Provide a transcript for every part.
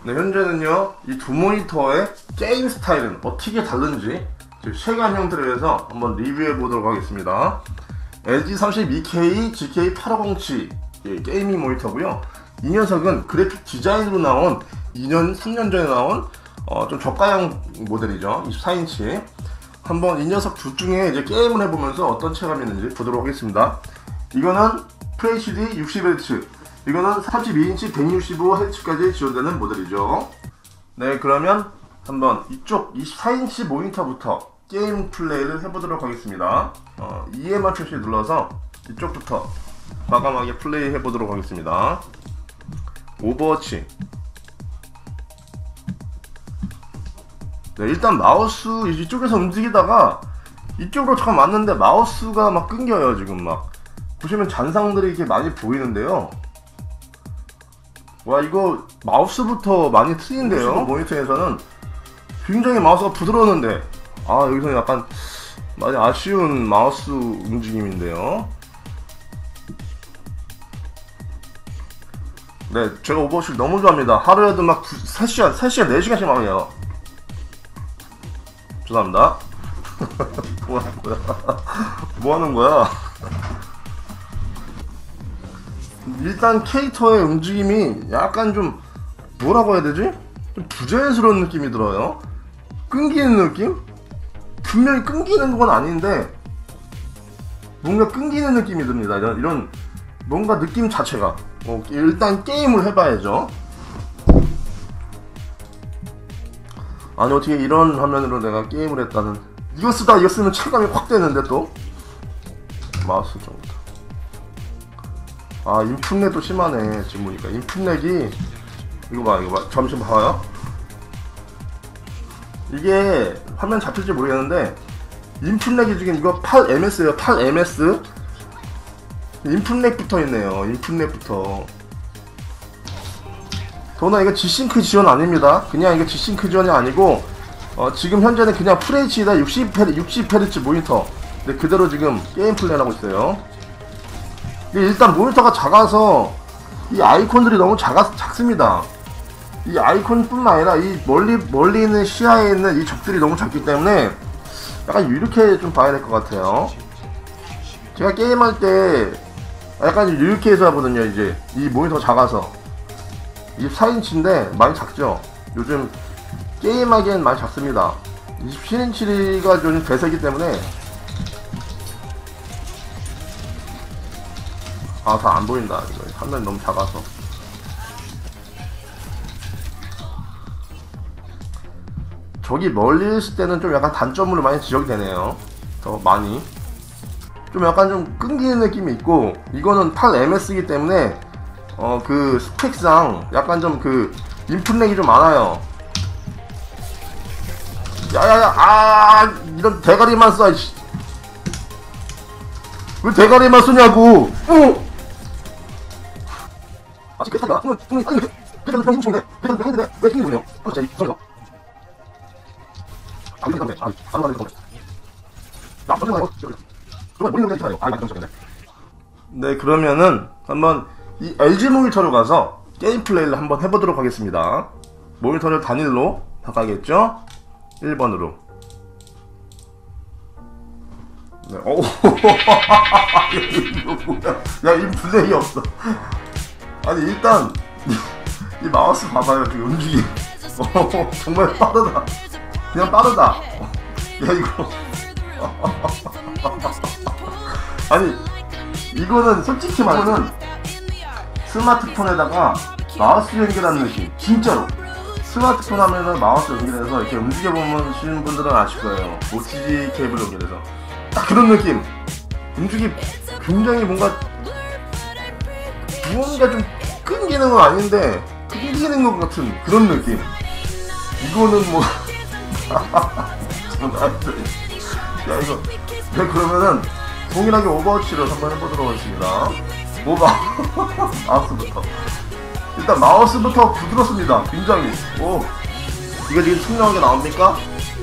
네, 현재는요 이 두 모니터의 게임 스타일은 어떻게 다른지 체감 형태로 한번 리뷰해 보도록 하겠습니다. LG32K GK8507 게이밍 모니터고요. 이 녀석은 그래픽 디자인으로 나온 2년 3년 전에 나온 좀 저가형 모델이죠. 24인치. 한번 이 녀석 둘 중에 이제 게임을 해보면서 어떤 체감이 있는지 보도록 하겠습니다. 이거는 FHD 60Hz, 이거는 32인치 165Hz까지 지원되는 모델이죠. 네, 그러면 한번 이쪽 24인치 모니터부터 게임 플레이를 해보도록 하겠습니다. EMR 표시 눌러서 이쪽부터 과감하게 플레이 해보도록 하겠습니다. 오버워치. 네, 일단 마우스 이쪽에서 움직이다가 이쪽으로 잠깐 왔는데 마우스가 막 끊겨요. 지금 막 보시면 잔상들이 이렇게 많이 보이는데요. 와, 이거 마우스부터 많이 트인데요. 모니터에서는 굉장히 마우스가 부드러웠는데 여기서는 약간 많이 아쉬운 마우스 움직임인데요. 네, 제가 오버워치를 너무 좋아합니다. 하루에도 막 3시간, 4시간씩 막 해요. 죄송합니다. 뭐 하는 거야? 뭐 하는 거야? 일단 캐릭터의 움직임이 약간 좀 뭐라고 해야 되지? 좀 부자연스러운 느낌이 들어요. 끊기는 느낌? 분명히 끊기는 건 아닌데 뭔가 끊기는 느낌이 듭니다. 이런 뭔가 느낌 자체가 일단 게임을 해봐야죠. 아니 어떻게 이런 화면으로 내가 게임을 했다는. 이거 쓰면 체감이 확 되는데 또 마우스 정도. 인풋렉도 심하네. 지금 보니까 인풋렉이 이거 봐. 잠시만 봐요. 이게 화면 잡힐지 모르겠는데 인풋렉이 지금 이거 8ms에요. 8ms 인풋렉 붙어있네요. 인풋렉부터. 더구나 이거 G싱크 지원 아닙니다. 그냥 이거 G싱크 지원이 아니고 지금 현재는 그냥 FHD다 60Hz 모니터. 근데 그대로 지금 게임 플레이를 하고 있어요. 일단 모니터가 작아서 이 아이콘들이 너무 작습니다. 이 아이콘뿐만 아니라 이 멀리 있는 시야에 있는 이 적들이 너무 작기 때문에 약간 이렇게 좀 봐야 될 것 같아요. 제가 게임할 때 약간 이렇게 해서 하거든요. 이제 이 모니터가 작아서 24인치인데 많이 작죠. 요즘 게임하기엔 많이 작습니다. 27인치가 요즘 대세기 때문에 다 안 보인다. 이거 화면이 너무 작아서. 저기 멀리 있을 때는 좀 약간 단점으로 많이 지적이 되네요. 더 많이 좀 약간 좀 끊기는 느낌이 있고, 이거는 8ms이기 때문에 그 스펙상 약간 좀 그 인풋렉이 좀 많아요. 야야야, 이런 대가리만 쏴. 왜 대가리만 쏘냐고. 아직 괜찮다. 그냥 힘중인데 했는데 왜 힘이 보네요. 진짜 이상하다. 네, 그러면은 한번 이 LG 모니터로 가서 게임 플레이를 한번 해보도록 하겠습니다. 모니터를 단일로 바꿔야겠죠? 1번으로. 네, 이거 뭐야? 야, 이 플레이 없어. 아니, 일단 이 마우스 봐봐요. 그 움직임. 정말 빠르다. 그냥 빠르다. 야, 이거. 아니, 이거는 솔직히 말하면 스마트폰에다가 마우스 연결하는 느낌. 진짜로. 스마트폰 하면은 마우스 연결해서 이렇게 움직여보시는 분들은 아실 거예요. OTG 케이블 연결해서. 딱 그런 느낌. 움직임 굉장히 뭔가 좀 끊기는 건 아닌데 끊기는 것 같은 그런 느낌. 이거는 뭐 야, 이거. 네, 그러면은 동일하게 오버워치를 한번 해보도록 하겠습니다. 마우스부터. 일단 마우스부터 부드럽습니다. 굉장히. 이거 지금 투명하게 나옵니까?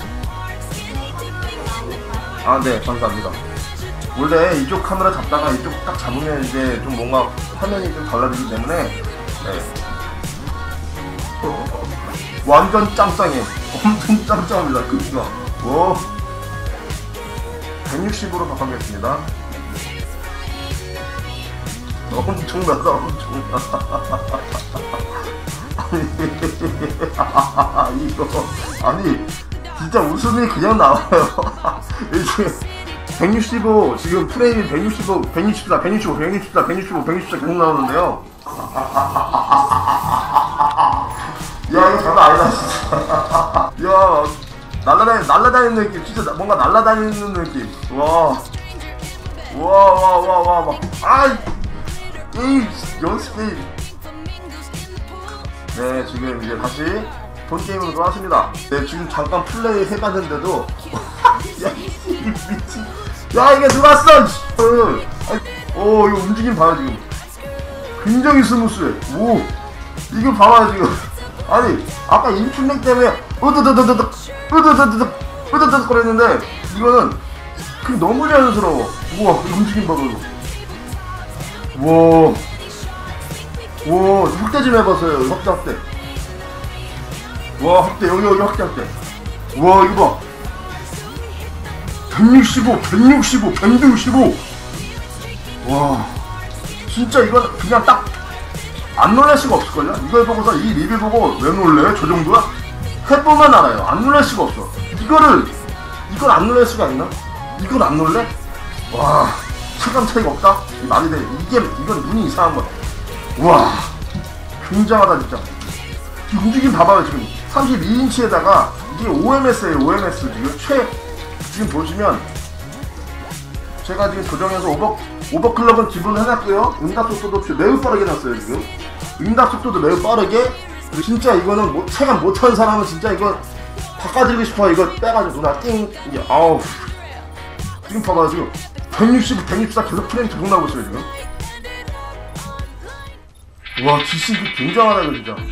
네, 감사합니다. 원래 이쪽 카메라 잡다가 이쪽 딱 잡으면 이제 좀 뭔가 화면이 좀 달라지기 때문에, 네. 완전 짱짱해. 엄청 짱짱합니다. 크기가. 와. 160으로 바꾸겠습니다. 엄청나다, 엄청나. 아니, 이거, 아니, 진짜 웃음이 그냥 나와요. 이게 165, 지금 프레임이 165, 164, 165, 164, 165, 164 계속 나오는데요. 야, 이거 장난 아니다, 진짜. 야, 날라다니는 느낌, 진짜 뭔가 날라다니는 느낌. 와. 와. 아이, 게임, 연습 게임. 네, 지금 이제 다시 본 게임으로 돌아왔습니다. 네, 지금 잠깐 플레이 해봤는데도. 야, 미친. 야, 이게 들어왔어! 오, 이거 움직임 봐요, 지금. 굉장히 스무스해. 오, 이거 봐봐요, 지금. 아니, 아까 인출렉 때문에 으드드드드득 그랬는데, 이거는 그냥 너무 자연스러워. 우와, 움직임 봐봐, 이거. 와, 확대 좀 해봤어요. 확대. 와, 확대, 여기 확대. 와, 이거 봐. 165. 와, 진짜 이건 그냥 딱 안 놀랄 수가 없을걸요? 이걸 보고서 이 리뷰 보고 왜 놀래? 저 정도야? 해보면 알아요. 안 놀랄 수가 없어. 이걸 안 놀랄 수가 있나? 이걸 안 놀래? 와, 체감 차이가 없다? 말이 돼. 이건 눈이 이상한 거야. 와, 굉장하다, 진짜. 이 움직임 봐봐요, 지금. 32인치에다가, 이게 OMS에요, OMS. 지금 보시면, 제가 지금 조정해서 오버클럭은 기본 해놨고요. 응답 속도도 매우 빠르게 놨어요, 지금. 응답 속도도 매우 빠르게. 진짜 이거는 체감 못하는 사람은 진짜 이거 바꿔드리고 싶어요. 이거 빼가지고 누나 띵. 이게, 아우. 지금 봐봐요, 지금. 160, 164 계속 프레임 계속 나오고 있어요, 지금. 와, GC 굉장하다, 이거 진짜.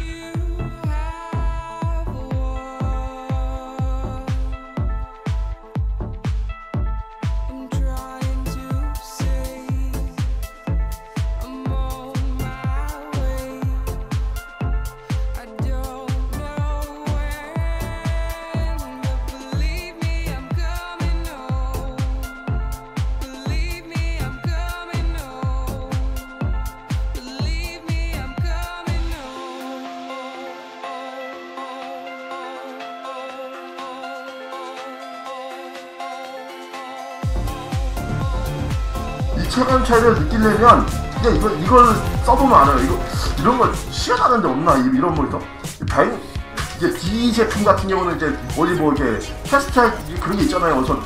체감 차이를 느끼려면 그냥 이걸 써보면 알아요. 이런 거 시연하는 데 없나? 이런 모니터? 이제 B 제품 같은 경우는 이제 어디 뭐 이렇게 테스트 그런 게 있잖아요. 그래서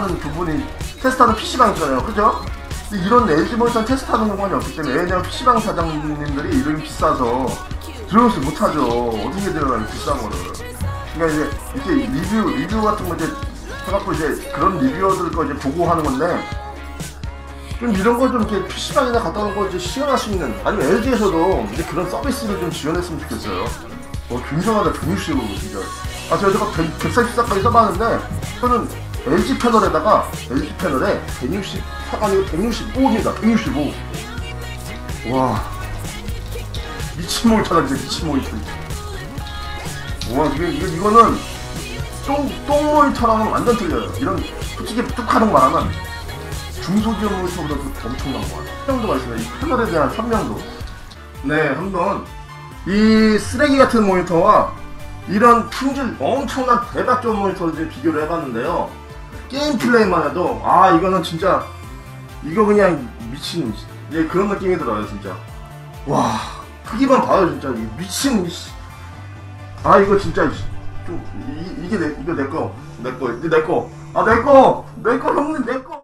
테스트하는 PC방 있잖아요. 그죠? 근데 이런 LG 모니터는 테스트하는 공간이 없기 때문에 왜냐면 PC방 사장님들이 이름이 비싸서 들어오지 못하죠. 어떻게 들어가요, 비싼 거를. 그러니까 이제 이렇게 리뷰 같은 거 이제 해갖고 이제 그런 리뷰어들 거 이제 보고 하는 건데, 좀 이런 거 좀 이렇게 PC방이나 갖다 놓은 거 이제 시연할 수 있는, 아니면 LG에서도 이제 그런 서비스를 좀 지원했으면 좋겠어요. 굉장하다, 160으로 진짜. 제가 144까지 써봤는데, 저는 LG 패널에 164가 아니고 165입니다. 165. 와. 미친 모니터다, 진짜 미친 모니터. 와, 이거는 똥 모니터랑은 완전 틀려요. 이런, 솔직히 뚝 하는 거 말하면, 중소기업 모니터보다 엄청난 거 같아요. 선명도가 있어요. 이 패널에 대한 선명도. 네, 한번 이 쓰레기 같은 모니터와 이런 품질 엄청난 대박 좋은 모니터를 비교를 해봤는데요. 게임 플레이만 해도 이거는 진짜 이거 그냥 미친 그런 느낌이 들어요, 진짜. 와, 크기만 봐요, 진짜. 미친. 이거 진짜 좀 이거 내 거. 형님, 내 거.